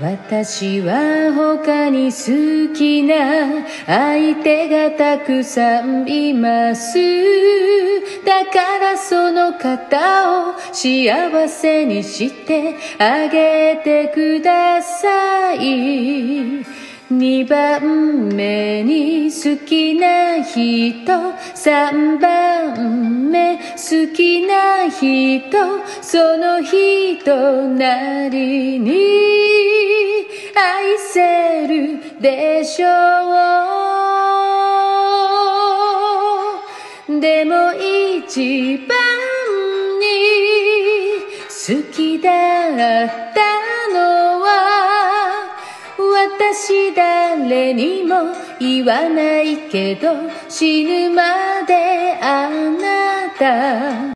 私は他に好きな相手がたくさんいます。だからその方を幸せにしてあげてください。2番目に好きな人、3番目好きな人、その人なりに愛せるでしょう。でも一番に好きだったのは私誰にも言わないけど死ぬまであなた